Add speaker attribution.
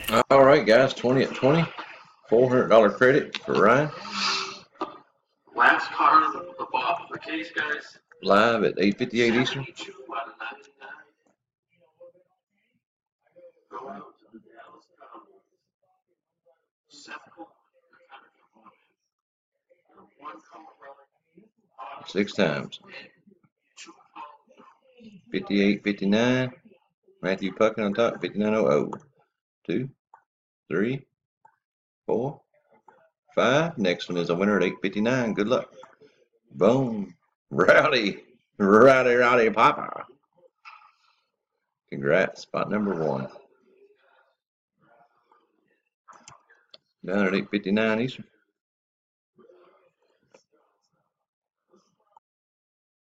Speaker 1: All right, guys, 20 at 20. $400 credit for Ryan.
Speaker 2: Last card of the case, guys.
Speaker 1: Live at 8:58 Eastern.
Speaker 2: 72 out of 99. Go out to the Dallas Cowboys. Seth Coleman, one call,
Speaker 1: 6 times.
Speaker 2: two calls.
Speaker 1: 58, 59. Matthew Puckett on top. 59.00. 2, 3, 4, 5. Next one is a winner at 8:59. Good luck. Boom. Rowdy. Rowdy Papa. Congrats. Spot number 1. Down at 8:59 Eastern.